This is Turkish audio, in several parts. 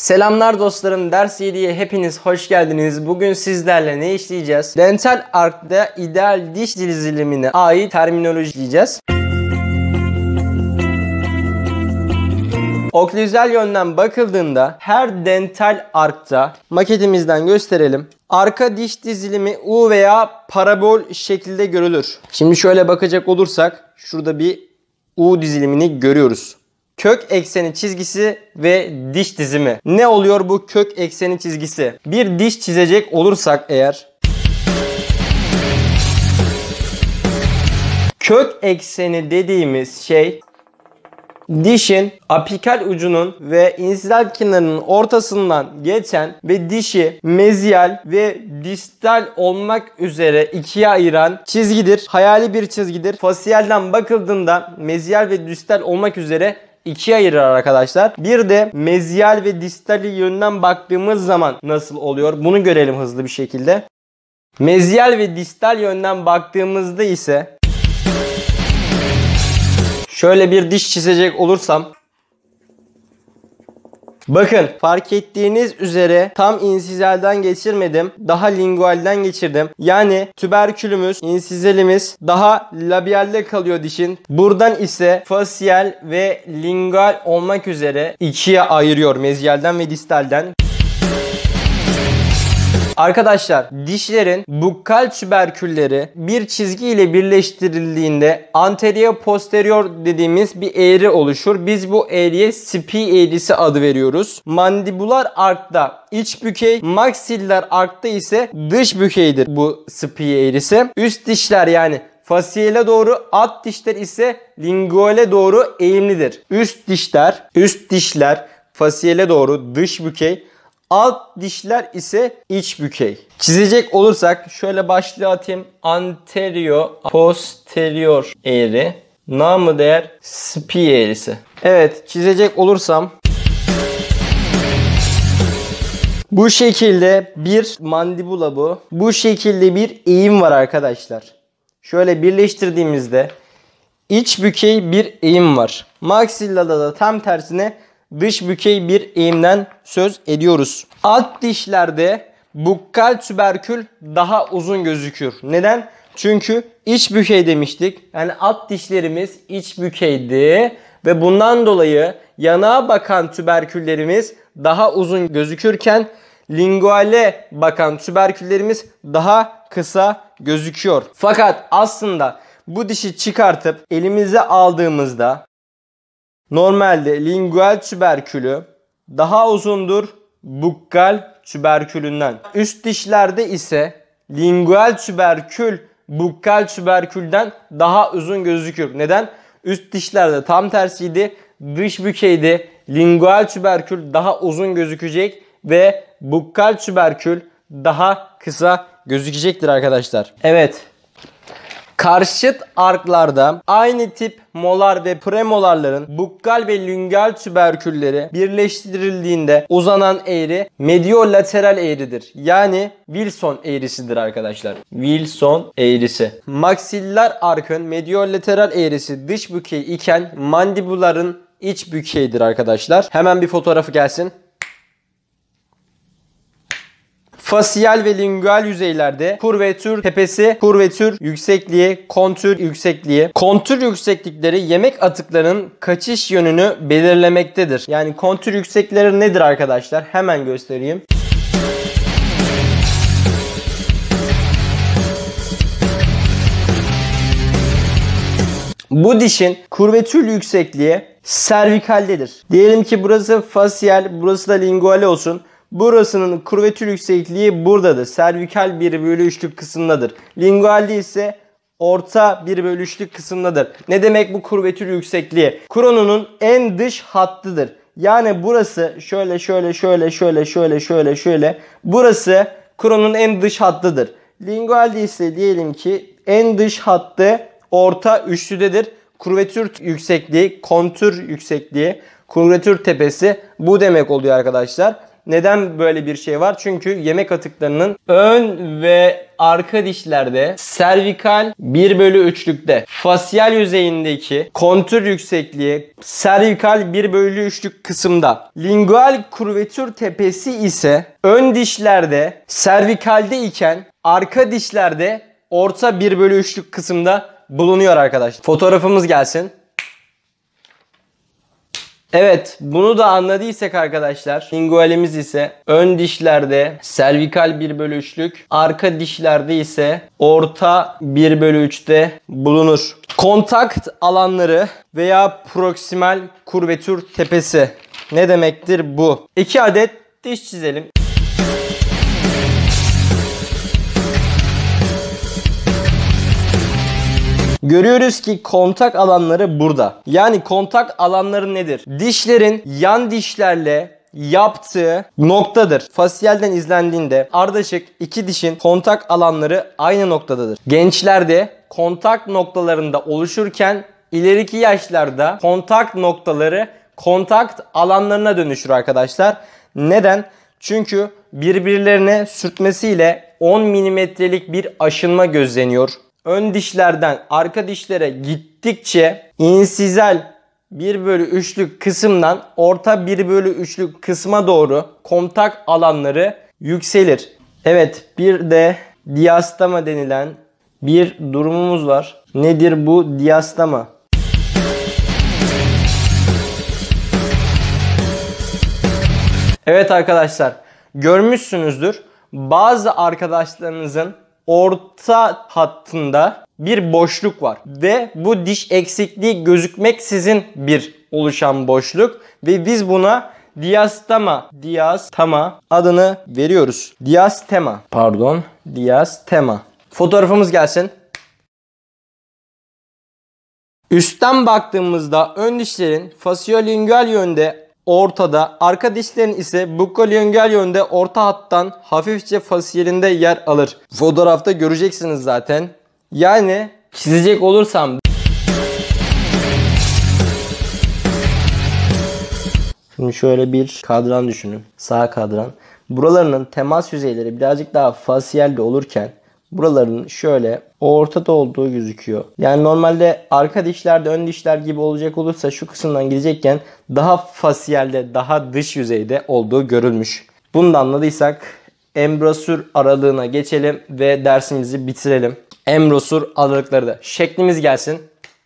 Selamlar dostlarım, ders 7'ye hepiniz hoş geldiniz. Bugün sizlerle ne işleyeceğiz? Dental Arc'da ideal diş dizilimine ait terminoloji işleyeceğiz. Oklüzel yönden bakıldığında her dental arc'ta maketimizden gösterelim. Arka diş dizilimi U veya parabol şekilde görülür. Şimdi şöyle bakacak olursak şurada bir U dizilimini görüyoruz. Kök ekseni çizgisi ve diş dizimi. Ne oluyor bu kök ekseni çizgisi? Bir diş çizecek olursak eğer kök ekseni dediğimiz şey dişin apikal ucunun ve insizal kenarının ortasından geçen ve dişi meziyal ve distal olmak üzere ikiye ayıran çizgidir. Hayali bir çizgidir. Fasiyelden bakıldığında meziyal ve distal olmak üzere ikiye ayırır arkadaşlar. Bir de meziyal ve distal yönden baktığımız zaman nasıl oluyor? Bunu görelim hızlı bir şekilde. Meziyal ve distal yönden baktığımızda ise şöyle bir diş çizecek olursam, bakın fark ettiğiniz üzere tam insizalden geçirmedim. Daha lingualden geçirdim. Yani tüberkülümüz, insizalimiz daha labialde kalıyor dişin. Buradan ise fasiyel ve lingual olmak üzere ikiye ayırıyor meziyalden ve distalden. Arkadaşlar dişlerin bukkal tüberkülleri bir çizgi ile birleştirildiğinde anterior posterior dediğimiz bir eğri oluşur. Biz bu eğriye Spee eğrisi adı veriyoruz. Mandibular arc'ta iç bükey, maksiller arc'ta ise dış bükeydir bu Spee eğrisi. Üst dişler yani fasiyele doğru, alt dişler ise linguale doğru eğimlidir. Üst dişler fasiyele doğru dış bükey, alt dişler ise iç bükey. Çizecek olursak şöyle başlığa atayım. Anterior, posterior eğri. Namı değer Spee eğrisi. Evet, çizecek olursam bu şekilde bir mandibula bu. Bu şekilde bir eğim var arkadaşlar. Şöyle birleştirdiğimizde iç bükey bir eğim var. Maxillada da tam tersine dış bükey bir eğimden söz ediyoruz. Alt dişlerde bukkal tüberkül daha uzun gözükür. Neden? Çünkü iç bükey demiştik. Yani alt dişlerimiz iç bükeydi ve bundan dolayı yanağa bakan tüberküllerimiz daha uzun gözükürken linguale bakan tüberküllerimiz daha kısa gözüküyor. Fakat aslında bu dişi çıkartıp elimize aldığımızda normalde lingual tüberkülü daha uzundur bukkal tüberkülünden. Üst dişlerde ise lingual tüberkül bukkal tüberkülden daha uzun gözükür. Neden? Üst dişlerde tam tersiydi. Dış bükeydi. Lingual tüberkül daha uzun gözükecek ve bukkal tüberkül daha kısa gözükecektir arkadaşlar. Evet. Karşıt arc'larda aynı tip molar ve premolarların bukkal ve lingual tüberkülleri birleştirildiğinde uzanan eğri mediolateral eğridir. Yani Wilson eğrisidir arkadaşlar. Wilson eğrisi. Maxillar arc'ın mediolateral eğrisi dış bükey iken mandibuların iç bükeydir arkadaşlar. Hemen bir fotoğrafı gelsin. Fasiyel ve lingual yüzeylerde kurvetür tepesi, kurvetür yüksekliği, kontür yüksekliği. Kontür yükseklikleri yemek atıklarının kaçış yönünü belirlemektedir. Yani kontür yükseklikleri nedir arkadaşlar? Hemen göstereyim. Bu dişin kurvetür yüksekliği servikaldedir. Diyelim ki burası fasiyel, burası da lingual olsun. Burasının kurvetür yüksekliği buradadır. Servikal 1/3'lük kısımdadır. Lingualde ise orta 1/3'lük kısımdadır. Ne demek bu kurvetür yüksekliği? Krononun en dış hattıdır. Yani burası şöyle. Burası krononun en dış hattıdır. Lingualde ise diyelim ki en dış hattı orta üçlüdedir. Kurvetür yüksekliği, kontür yüksekliği, kurvetür tepesi bu demek oluyor arkadaşlar. Neden böyle bir şey var? Çünkü yemek atıklarının ön ve arka dişlerde servikal 1/3'lükte, fasyal yüzeyindeki kontür yüksekliği servikal 1/3'lük kısımda, lingual kurvetür tepesi ise ön dişlerde servikalde iken arka dişlerde orta 1/3'lük kısımda bulunuyor arkadaşlar. Fotoğrafımız gelsin. Evet, bunu da anladıysak arkadaşlar, lingualimiz ise ön dişlerde servikal 1/3'lük, arka dişlerde ise orta 1/3'te bulunur. Kontakt alanları veya proksimal kurvetür tepesi ne demektir bu? 2 adet diş çizelim. Görüyoruz ki kontak alanları burada. Yani kontak alanları nedir? Dişlerin yan dişlerle yaptığı noktadır. Fasyalden izlendiğinde ardışık iki dişin kontak alanları aynı noktadadır. Gençlerde kontak noktalarında oluşurken ileriki yaşlarda kontak noktaları kontakt alanlarına dönüşür arkadaşlar. Neden? Çünkü birbirlerine sürtmesiyle 10 milimetrelik bir aşınma gözleniyor. Ön dişlerden arka dişlere gittikçe insizal 1/3'lük kısımdan orta 1/3'lük kısma doğru kontak alanları yükselir. Evet, bir de diastema denilen bir durumumuz var. Nedir bu diastema? Evet arkadaşlar, görmüşsünüzdür. Bazı arkadaşlarınızın orta hattında bir boşluk var ve bu diş eksikliği gözükmeksizin bir oluşan boşluk ve biz buna diastema adını veriyoruz. Diastema. Fotoğrafımız gelsin. Üstten baktığımızda ön dişlerin fasyolingual yönde ortada, arka dişlerin ise bukolingual yönde orta hattan hafifçe fasyalinde yer alır. Fotoğrafta göreceksiniz zaten. Yani çizecek olursam, şimdi şöyle bir kadran düşünün. Sağ kadran. Buralarının temas yüzeyleri birazcık daha fasyalde olurken buraların şöyle ortada olduğu gözüküyor. Yani normalde arka dişlerde ön dişler gibi olacak olursa şu kısımdan gidecekken daha fasyalde, daha dış yüzeyde olduğu görülmüş. Bunu da anladıysak embrosür aralığına geçelim ve dersimizi bitirelim. Embrosür aralıkları da şeklimiz gelsin.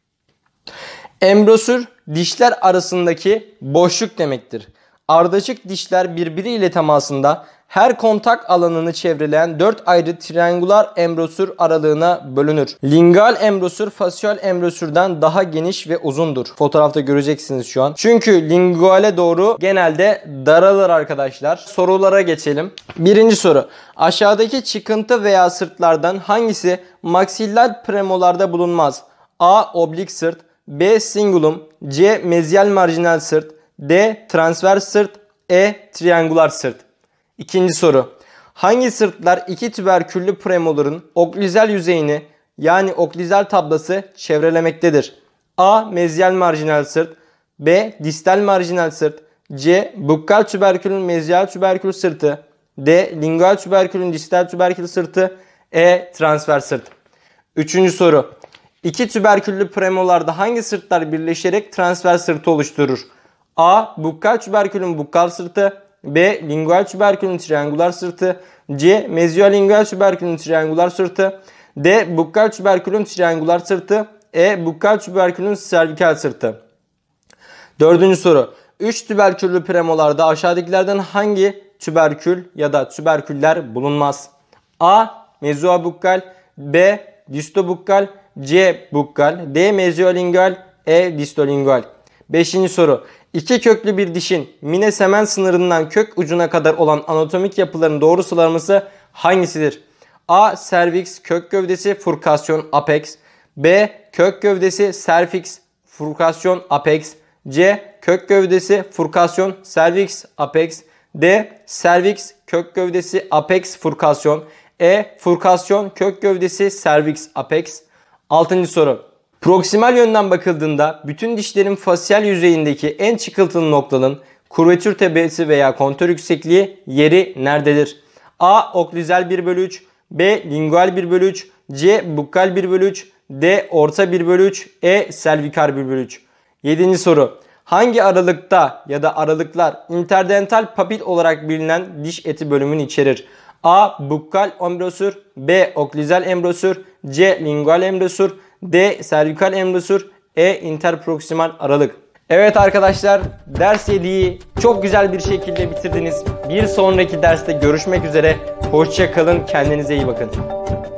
Embrosür dişler arasındaki boşluk demektir. Ardışık dişler birbiriyle temasında her kontak alanını çevreleyen 4 ayrı triangular embrosür aralığına bölünür. Lingual embrosür fasyal embrosürden daha geniş ve uzundur. Fotoğrafta göreceksiniz şu an. Çünkü linguale doğru genelde daralır arkadaşlar. Sorulara geçelim. Birinci soru. Aşağıdaki çıkıntı veya sırtlardan hangisi maksiller premolarda bulunmaz? A. Oblik sırt, B. Cingulum, C. Mezyal marjinal sırt, D. Transvers sırt, E. Triangular sırt. İkinci soru. Hangi sırtlar iki tüberküllü premoların oklüzel yüzeyini yani oklüzel tablası çevrelemektedir? A. Mezyal marjinal sırt, B. Distal marjinal sırt, C. Bukkal tüberkülün mezyal tüberkül sırtı, D. Lingual tüberkülün distal tüberkül sırtı, E. Transvers sırt. Üçüncü soru. İki tüberküllü premolarda hangi sırtlar birleşerek transvers sırtı oluşturur? A. Bukkal tüberkülün bukkal sırtı, B. Lingual tüberkülün triangular sırtı, C. Mezyolingual tüberkülün triangular sırtı, D. Bukkal tüberkülün triangular sırtı, E. Bukkal tüberkülün servikal sırtı. Dördüncü soru. 3 tüberküllü premolarda aşağıdakilerden hangi tüberkül ya da tüberküller bulunmaz? A. Mezobukkal, B. Distobukkal, C. Bukkal, D. Mezyolingual, E. Distolingual. Beşinci soru. İki köklü bir dişin minesemen sınırından kök ucuna kadar olan anatomik yapıların doğru sıralaması hangisidir? A. Cervix kök gövdesi furkasyon apex, B. Kök gövdesi cervix furkasyon apex, C. Kök gövdesi furkasyon cervix apex, D. Cervix kök gövdesi apex furkasyon, E. Furkasyon kök gövdesi cervix apex. Altıncı soru. Proksimal yönden bakıldığında bütün dişlerin fasyal yüzeyindeki en çıkıntılı noktanın Kurvatür tebesi veya kontör yüksekliği yeri nerededir? A. Oklüzel 1/3, B. Lingual 1/3, C. Bukkal 1/3, D. Orta 1/3, E. Selvikal 1/3. 7. soru. Hangi aralıkta ya da aralıklar interdental papil olarak bilinen diş eti bölümünü içerir? A. Bukkal embrosür, B. Oklüzel embrosür, C. Lingual embrosür, D. Servikal embrosür, E. Interproksimal aralık. Evet arkadaşlar, ders 7'yi çok güzel bir şekilde bitirdiniz. Bir sonraki derste görüşmek üzere. Hoşça kalın, kendinize iyi bakın.